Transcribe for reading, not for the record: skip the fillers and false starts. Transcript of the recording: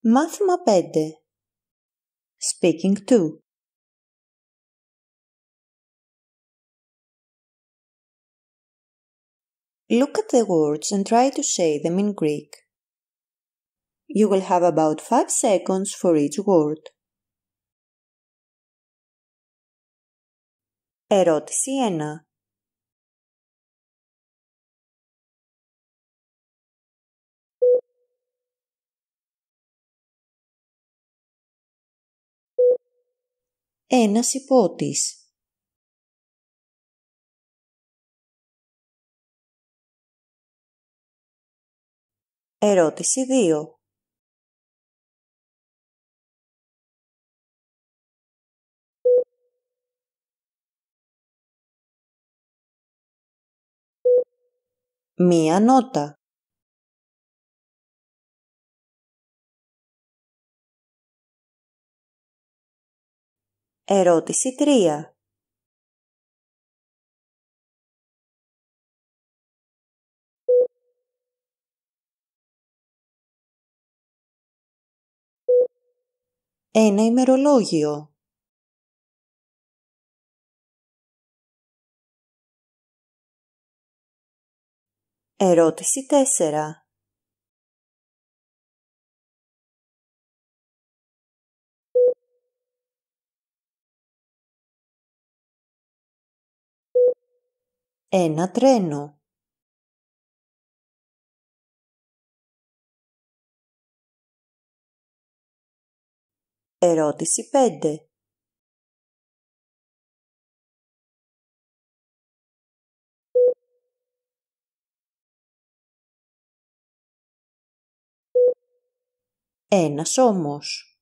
Μάθημα 5. Speaking to. Look at the words and try to say them in Greek. You will have about 5 seconds for each word. Ερώτηση 1. Ένας υπότης. Ερώτηση 2. Μία νότα. Ερώτηση 3. Ένα ημερολόγιο. Ερώτηση 4. Ένα τρένο. Ερώτηση 5. Ένας ώμος.